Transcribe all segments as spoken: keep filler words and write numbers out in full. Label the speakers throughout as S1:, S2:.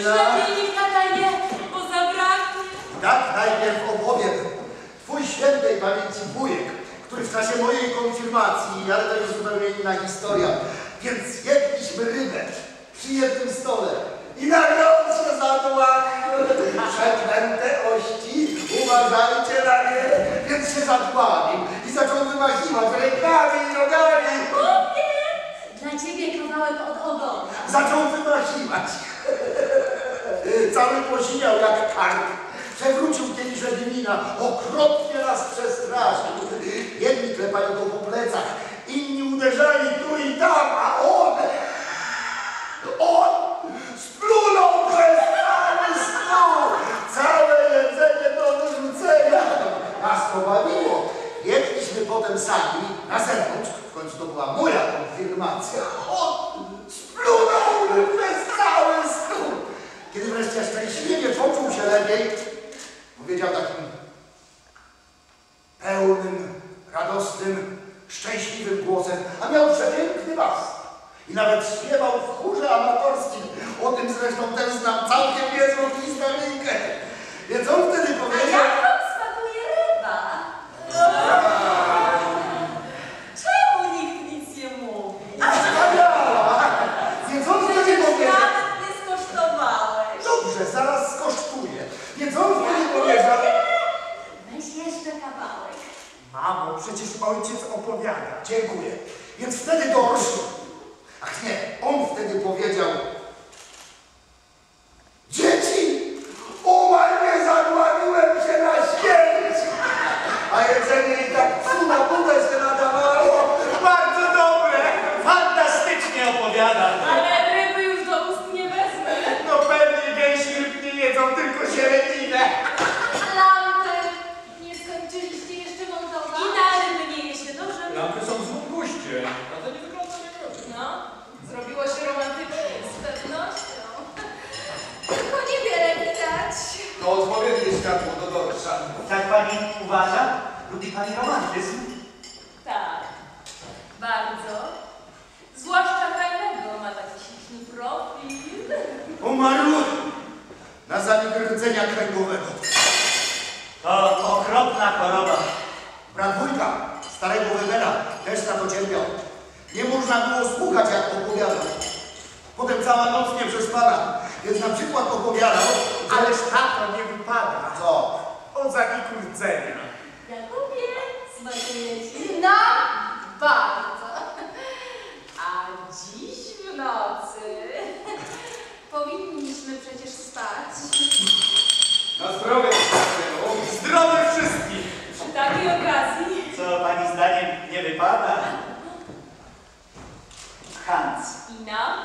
S1: lepiej niech tata je, bo zabraknie.
S2: Tak najpierw opowiem. Twój świętej pamięci wujek, który w czasie mojej konfirmacji, ale to już zupełnie inna historia, więc jedliśmy rybę przy jednym stole i nagle on się zadławił. Przeklęte ości, uważajcie na nie, więc się zadławił i zaczął wymachiwać rękami i nogami.
S1: Chłopie, dla ciebie kawałek od ogona.
S2: Zaczął wymachiwać. Cały posiniał jak karp. Przewrócił kieliszek wina, okropnie nas przestraszył. Jedni klepają go po plecach, inni uderzali tu i tam, a on, on splunął przez cały stół. Całe jedzenie do wyrzucenia. Nas to bawiło. Jedliśmy potem sami na zewnątrz, w końcu to była moja konfirmacja. On splunął przez cały stół. Kiedy wreszcie szczęśliwie poczuł się lepiej, powiedział takim pełnym, radosnym, szczęśliwym głosem, a miał przepiękny bas. I nawet śpiewał w chórze amatorskim. O tym zresztą też znam całkiem niezłą historyjkę. Więc on wtedy
S1: A
S2: powiedział...
S1: jak wam smakuje ryba? Czemu nikt nic nie mówi?
S2: Wspaniała! Więc on wtedy
S1: Przecież
S2: powiedział...
S1: nawet nie skosztowałeś.
S2: Dobrze, zaraz skosztuję. Więc on wtedy powiedział...
S1: Weź jeszcze kawałek.
S2: Mamo, przecież ojciec opowiada. Dziękuję. Więc wtedy doszło. Ach nie, on wtedy powiedział... Dzieci! Umarł, nie zadławiłem się na śmierć! A jedzenie i tak psu na budę się nadawało.
S3: Bardzo dobre! Fantastycznie opowiada.
S1: Ale ryby już do ust nie wezmę.
S3: No pewnie gęsi ryb nie jedzą, tylko sierecinę.
S1: Lampy. Nie skończyliście jeszcze montować? I na ryby nie je się dobrze.
S4: Lampy są w złym guście, a to nie wygląda najgorzej.
S1: No, zrobiło się romantycznie. Z pewnością. Tylko niewiele widać.
S4: To odpowiednie światło do dorsza.
S3: Tak pani uważa? Lubi pani romantyzm?
S1: Tak, bardzo. Zwłaszcza Kajnego ma taki śliczny profil.
S2: Umarł na zabieg rdzenia kręgowego.
S3: To okropna choroba.
S2: Brat wujka, starego Webera, też na to cierpiał. Nie można było słuchać, jak opowiadał. Potem cała noc nie przespana, więc na przykład opowiadał, że...
S3: Ależ tato nie wypada.
S2: Co?
S3: Od zabiegu rdzenia.
S1: Jakubie, smakuje ci? No, bardzo. A dziś w nocy powinniśmy przecież spać.
S4: Na zdrowie, przyjacielu.
S3: Zdrowie wszystkich!
S1: Przy takiej okazji.
S3: Co pani zdaniem nie wypada? Hans.
S1: Ina?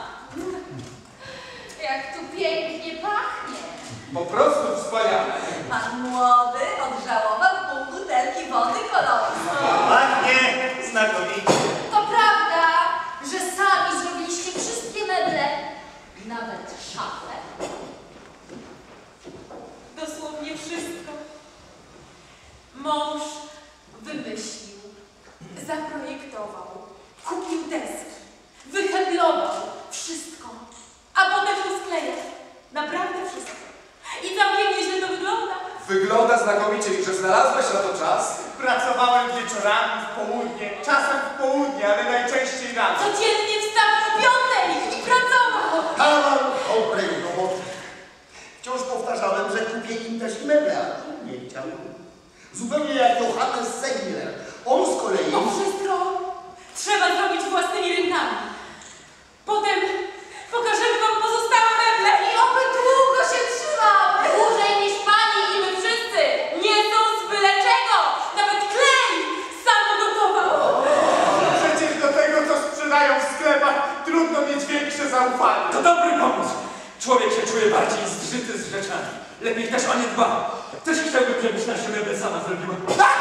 S1: Jak tu pięknie pachnie.
S4: Po prostu wspaniale.
S1: Pan młody odżałował pół butelki wody kolorową.
S3: Pachnie znakomicie.
S1: To prawda, że sami zrobiliście wszystkie meble, nawet szafę. Dosłownie wszystko. Mąż wymyślił, zaprojektował, kupił deski, wyheblował wszystko, a potem to skleja. Naprawdę wszystko. I całkiem nieźle to wygląda.
S4: Wygląda znakomicie i że znalazłeś na to czas.
S3: Pracowałem wieczorami, w południe, czasem w południe, ale najczęściej rano.
S1: Codziennie wstawał o piątej i pracował.
S2: Kawał dobrej roboty. Wciąż powtarzałem, że kupię im też i meble, a nie chciał. Zupełnie jak Johannes Segner. On z kolei...
S1: To wszystko trzeba zrobić własnymi rękami. Potem pokażemy wam pozostałe meble i oby długo się trzymały. Dłużej niż pani i my wszyscy. Nie są z byle czego. Nawet klej sam gotował.
S3: Przecież do tego, co sprzedają w sklepach, trudno mieć większe zaufanie.
S4: To dobry pomysł. Człowiek się czuje bardziej zżyty z rzeczami. Lepiej też o nie dba. Też chciałbym, żebyś nasze meble sama zrobiła.
S3: Tak!